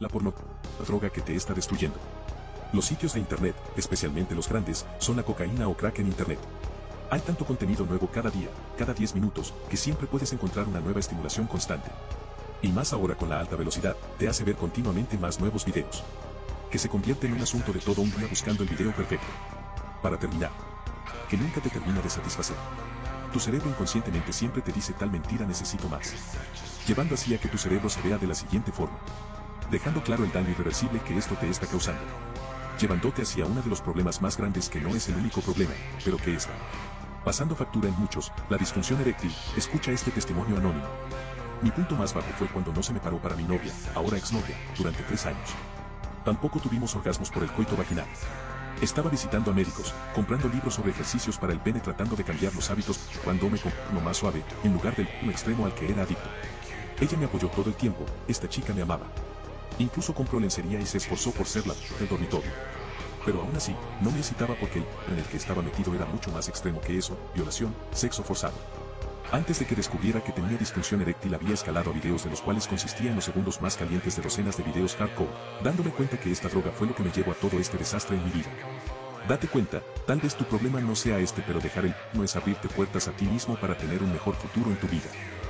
La porno, la droga que te está destruyendo. Los sitios de internet, especialmente los grandes, son la cocaína o crack en internet. Hay tanto contenido nuevo cada día, cada 10 minutos, que siempre puedes encontrar una nueva estimulación constante. Y más ahora con la alta velocidad, te hace ver continuamente más nuevos videos. Que se convierte en un asunto de todo un día buscando el video perfecto. Para terminar, que nunca te termina de satisfacer. Tu cerebro inconscientemente siempre te dice tal mentira necesito más. Llevando así a que tu cerebro se vea de la siguiente forma. Dejando claro el daño irreversible que esto te está causando. Llevándote hacia uno de los problemas más grandes que no es el único problema, pero que está pasando factura en muchos, la disfunción eréctil. Escucha este testimonio anónimo. Mi punto más bajo fue cuando no se me paró para mi novia, ahora exnovia, durante 3 años. Tampoco tuvimos orgasmos por el coito vaginal. Estaba visitando a médicos, comprando libros sobre ejercicios para el pene tratando de cambiar los hábitos, cuando me compré uno más suave, en lugar del extremo al que era adicto. Ella me apoyó todo el tiempo, esta chica me amaba. Incluso compró lencería y se esforzó por ser la del dormitorio. Pero aún así, no me excitaba porque el en el que estaba metido era mucho más extremo que eso, violación, sexo forzado. Antes de que descubriera que tenía disfunción eréctil había escalado a videos de los cuales consistía en los segundos más calientes de docenas de videos hardcore, dándome cuenta que esta droga fue lo que me llevó a todo este desastre en mi vida. Date cuenta, tal vez tu problema no sea este, pero dejar el no es abrirte puertas a ti mismo para tener un mejor futuro en tu vida.